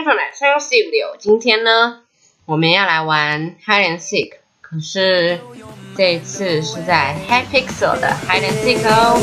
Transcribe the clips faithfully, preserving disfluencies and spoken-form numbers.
天粉来上 C 六，今天呢，我们要来玩 Hide and Seek， 可是这一次是在 Hypixel 的 Hide and Seek 哦。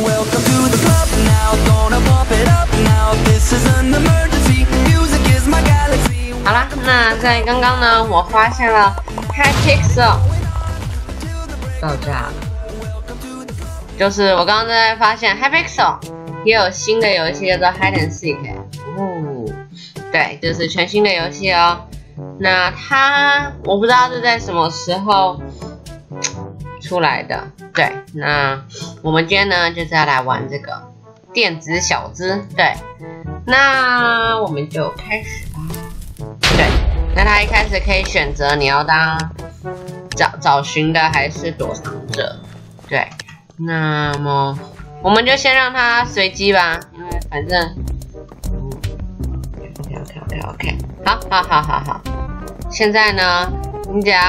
好啦，那在刚刚呢，我发现了 Hypixel 爆炸了，就是我刚刚在发现 Hypixel 也有新的游戏叫做 Hide and Seek， 哦，对，就是全新的游戏哦。那它我不知道是在什么时候出来的，对，那我们今天呢就是要来玩这个电子小子，对，那我们就开始吧。对，那它一开始可以选择你要当找找寻的还是躲藏者，对，那么我们就先让它随机吧，因为反正，嗯 ，OK OK OK OK， 好，好，好，好，好。现在呢，你只要，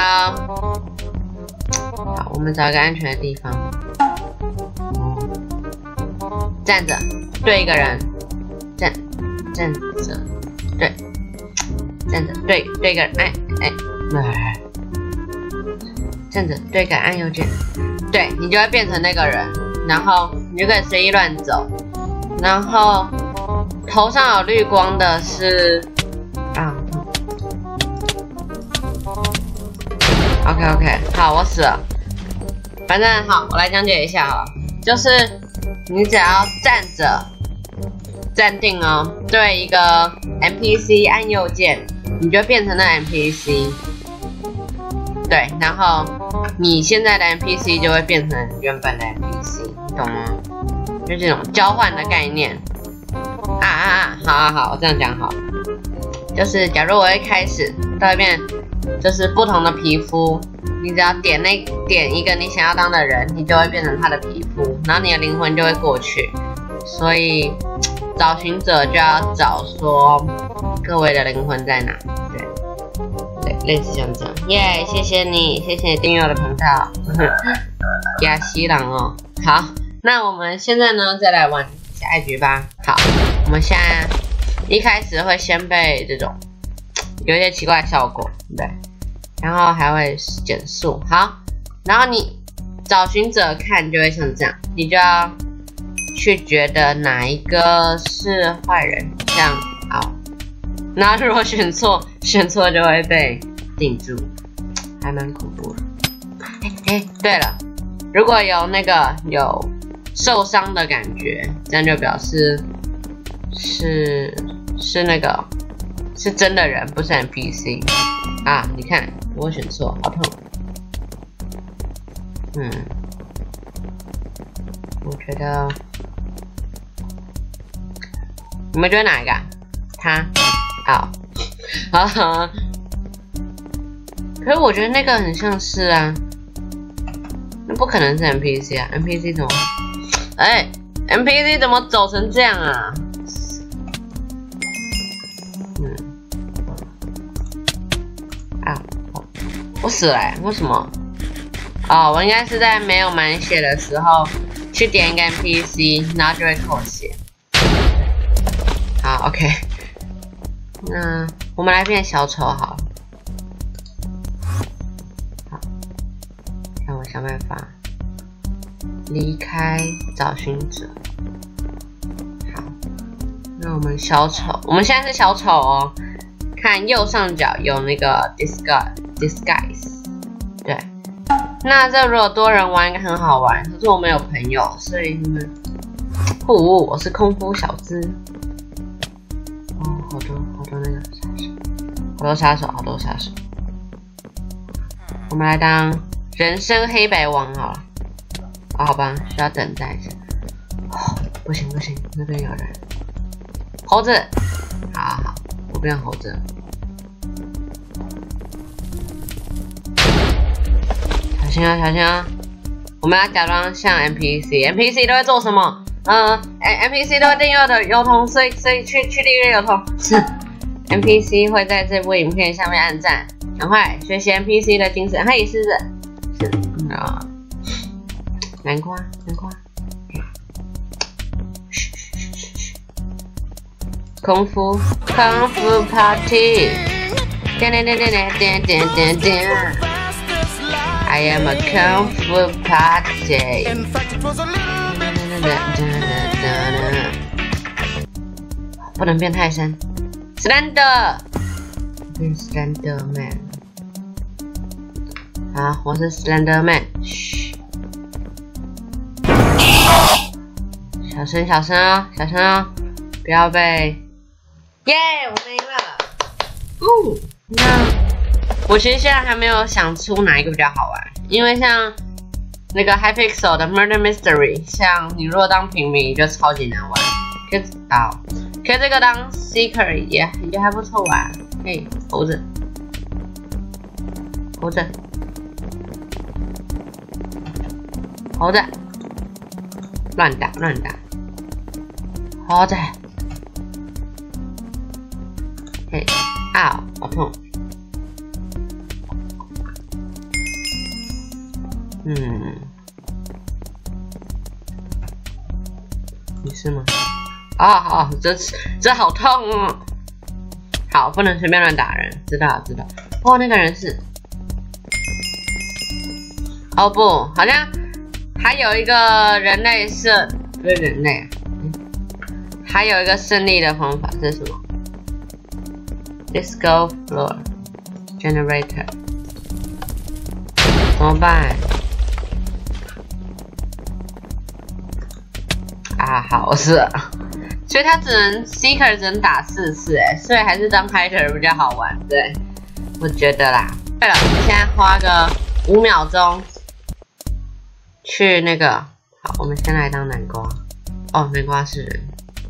好，我们找一个安全的地方，站着，对一个人，站，站着，对，站着，对，对一个人，哎，哎，哎，站着，对一个按右键，对你就会变成那个人。然后你就可以随意乱走，然后头上有绿光的是啊 ，OK OK， 好，我死了。反正好，我来讲解一下哈，就是你只要站着站定哦，对一个 N P C 按右键，你就变成那 N P C， 对，然后你现在的 N P C 就会变成原本的 N P C。懂吗？就这种交换的概念啊啊啊！好好好，我这样讲好。就是假如我一开始到一遍，就是不同的皮肤，你只要点那点一个你想要当的人，你就会变成他的皮肤，然后你的灵魂就会过去。所以找寻者就要找说各位的灵魂在哪，对对，类似像这样。耶、yeah, ，谢谢你，谢谢你订阅我的频道。亚西郎哦，好。那我们现在呢，再来玩下一局吧。好，我们现在一开始会先被这种有一些奇怪的效果，对，然后还会减速。好，然后你找寻者看就会像这样，你就要去觉得哪一个是坏人，像好，然后如果选错，选错就会被定住，还蛮恐怖的。哎哎，对了，如果有那个有受伤的感觉，这样就表示是是那个是真的人，不是 N P C 啊！你看我选错，好痛。嗯，我觉得你们觉得哪一个、啊？他好，好好。可是我觉得那个很像是啊，那不可能是 N P C 啊 ，N P C 怎么？哎 ，N P C 怎么走成这样啊？嗯，啊，我死了、欸，为什么？哦，我应该是在没有满血的时候去点一个 N P C， 然后就会扣血。好 ，OK， 那我们来变小丑好了。好，让我想办法离开找寻者。好，那我们小丑，我们现在是小丑哦。看右上角有那个 disguise disguise， 对。那这如果多人玩应该很好玩，可是我没有朋友，所以你们，呼，我是空腹小子。哦，好多好多那个杀手，好多杀手，好多杀手。我们来当人生黑白王好了。哦、好吧，需要等待一下。哦，不行不行，那边有人。猴子，好好好，我变猴子。小心啊，小心啊！我们要假装像 N P C，N P C 都会做什么？呃 ，N P C 都会订阅的邮筒，所以所以去去订阅邮筒。N P C 会在这部影片下面按赞，赶快学习 N P C 的精神。嘿，狮子，是啊。南瓜，南瓜。嘘嘘嘘嘘嘘。 功夫功夫 party， 点点点点点点点点点 ，I am a 功夫 party。不能变泰山 ，Slender， 变 Slender Man。好，我是 Slender Man， 嘘，小声小声哦，小声哦，不要被。耶，我们赢了。哦，那我其实现在还没有想出哪一个比较好玩，因为像那个 Hypixel 的 Murder Mystery， 像你如果当平民就超级难玩。可是啊，可是这个当 Seeker 也也还不错玩。嘿，猴子，猴子，猴子，乱打乱打，猴子。嘿，啊，好痛。嗯，你是吗？啊，好，这这好痛哦。好，不能随便乱打人，知道知道。哦，那个人是……哦不，好像还有一个人类是不是人类、啊嗯？还有一个胜利的方法是什么？ Disco floor generator 怎么办？啊，好是，所以他只能 Seeker 只能打四次哎，所以还是当 Hider 比较好玩，对，我觉得啦。对了，现在花个五秒钟去那个，好，我们先来当南瓜。哦，南瓜是人。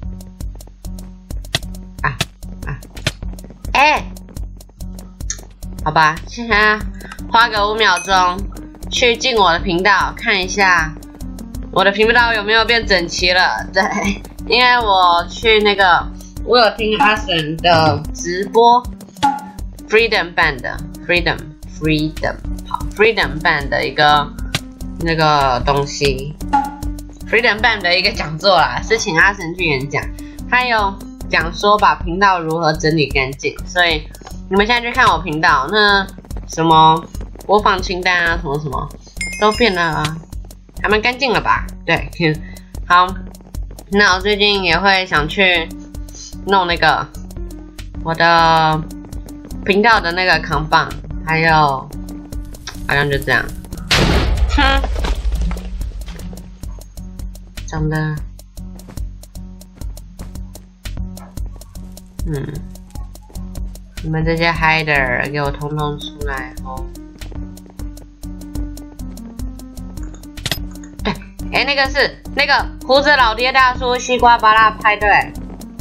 啊啊。哎、欸，好吧，现在花个五秒钟去进我的频道看一下我的频道有没有变整齐了。对，因为我去那个，我有听阿神的直播 ，Freedom Band 的 Freedom Freedom 好 Freedom Band 的一个那个东西 ，Freedom Band 的一个讲座啦，是请阿神去演讲，还有。讲说把频道如何整理干净，所以你们现在去看我频道，那什么播放清单啊，什么什么都变得还蛮干净了吧？对，好，那我最近也会想去弄那个我的频道的那个扛棒，还有好像就这样，哼，长得。嗯，你们这些 hider 给我统统出来哦！对，哎，那个是那个胡子老爹大叔西瓜芭乐派对，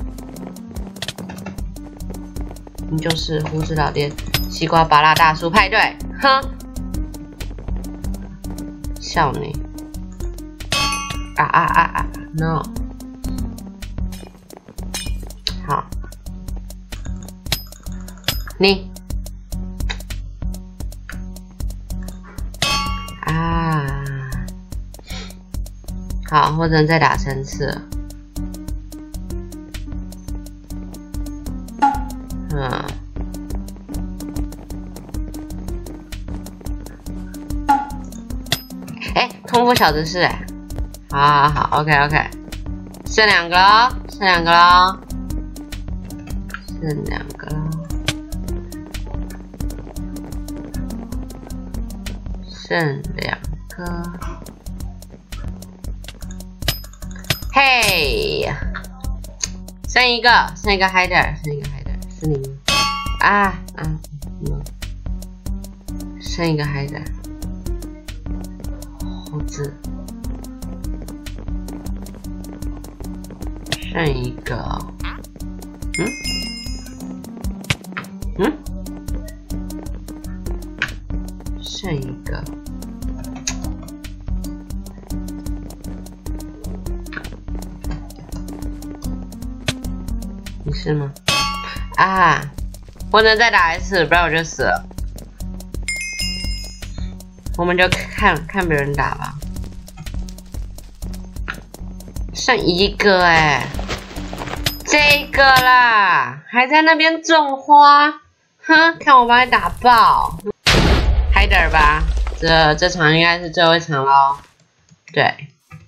你就是胡子老爹西瓜芭乐大叔派对，哼，笑你！啊啊啊啊 ！No， 好。你啊，好，我只能再打三次。嗯，哎，功夫小知识哎，好好好 ，OK OK， 剩两个喽，剩两个喽，剩两个喽。剩两个，嘿，剩一个，剩一个 hider， 剩一个 hider， 是你吗？啊啊，嗯，剩一个 hider， 猴子，剩一个，嗯嗯，剩一个。你是吗？啊，我能再打一次，不然我就死了。我们就看看别人打吧。剩一个哎、欸， 这个啦，还在那边种花，哼，看我把你打爆 ，Hider 吧，这这场应该是最后一场喽。对，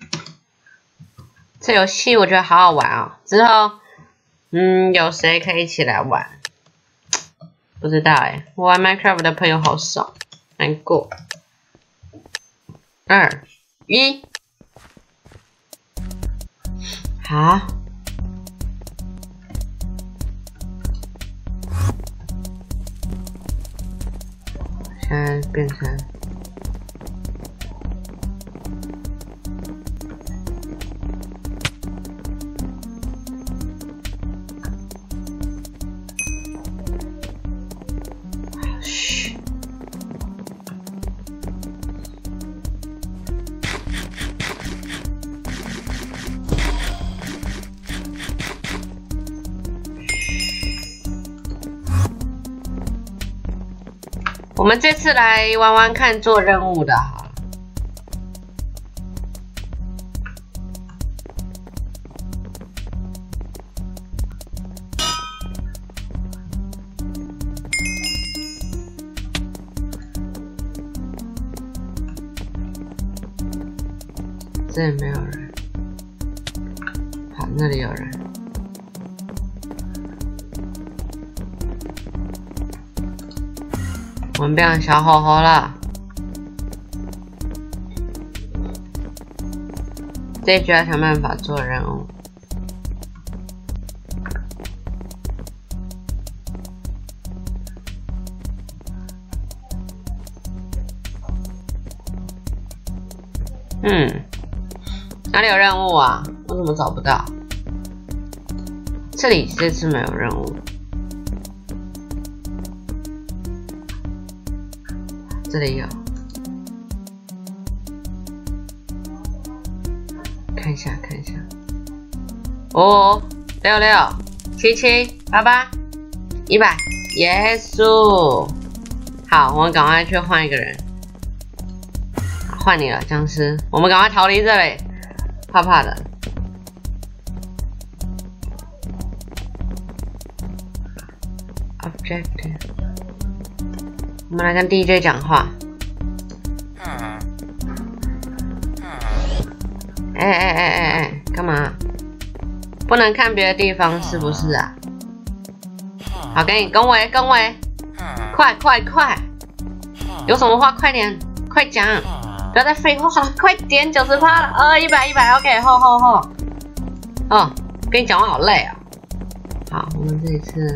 这游戏我觉得好好玩哦，之后嗯有谁可以一起来玩？不知道哎，我玩 Minecraft 的朋友好少，难过。二一，好。 现在变成嘘，我们这次来玩玩看做任务的好了。这里没有人，好，那里有人。 我们变成小猴猴了。这一局要想办法做任务。嗯，哪里有任务啊？我怎么找不到？这里这次没有任务。 这里有，看一下看一下，哦，六六七七八八一百，耶稣！好，我们赶快去换一个人，换你了，僵尸，我们赶快逃离这里，怕怕的。Objective。 我们来跟 D J 讲话。哎哎哎哎哎，干嘛？不能看别的地方是不是啊？好，给你恭维恭维，快快快！有什么话快点，快讲，不要再废话了，快点，九十趴了，呃，一百一百 ，OK， 吼吼吼。哦，跟你讲话好累啊。好，我们这一次。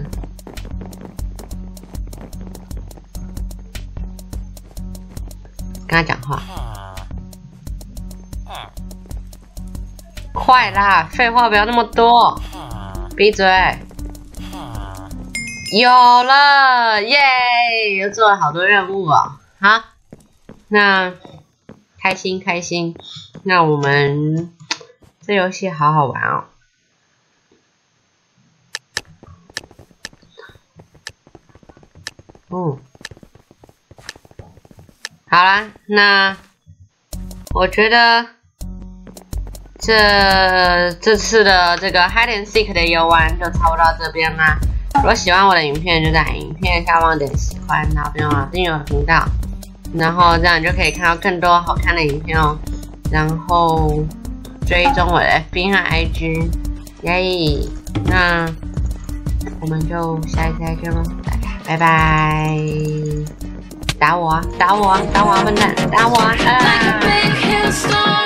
跟他讲话，快啦！废话不要那么多，闭嘴。有了，耶！又做了好多任务哦。好，那开心开心。那我们这游戏好好玩哦。嗯。 好啦，那我觉得这这次的这个 Hide and Seek 的游玩就差不多到这边啦。如果喜欢我的影片，就在影片下方点喜欢，然后别忘了订阅我的频道，然后这样你就可以看到更多好看的影片哦。然后追踪我的 F B 和 I G， 耶！那我们就下一次再见喽，拜拜。 打我啊！打我啊！打我啊！笨蛋！打我啊！啊